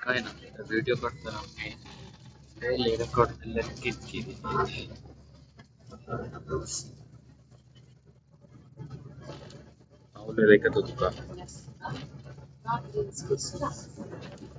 Aynen. Video kartları. Ele record kit. أقول لك تتوقع